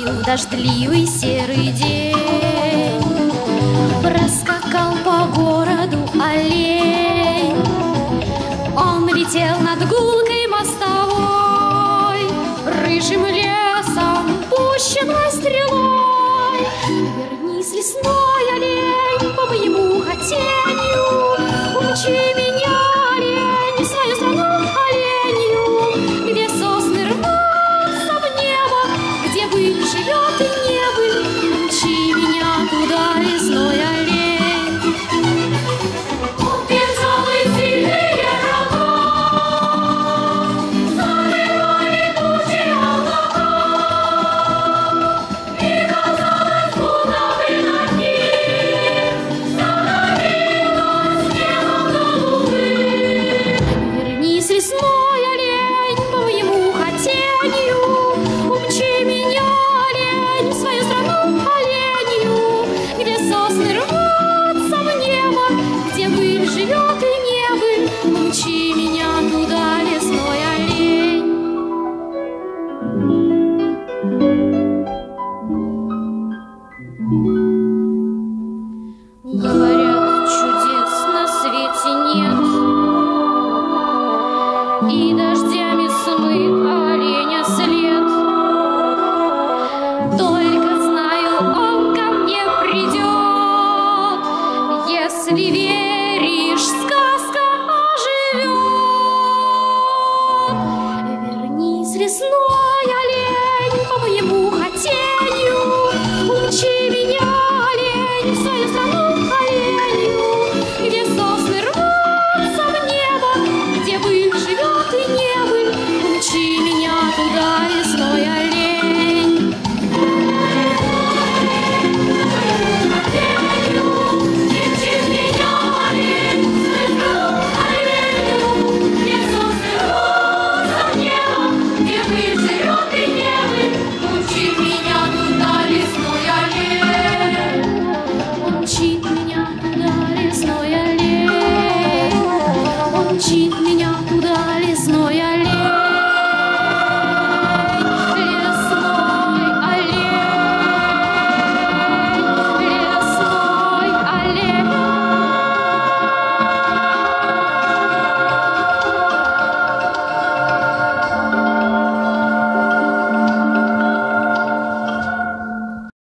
в дождливый серый день проскакал по городу олень. Он летел над гулкой мостовой, рыжим лесом пущенной стрелой. Вернись, лесной олень, по моему хотению, умчи меня, олень, в свою страну оленью, где сосны рвутся в небо, где быль живет и не быль. Умчи меня туда, лесной олень. Он бежал и сильнее рога, заливали тучи облака, и казалось, будто бы над ним становилось небо голубым. Вернись, лесной олень, по моему хотению, умчи меня, олень, в свою страну оленью, где сосны рвутся в небо, где быль живет и не быль. Умчи меня туда, лесной олень. Говорят, чудес на свете нет, и дождей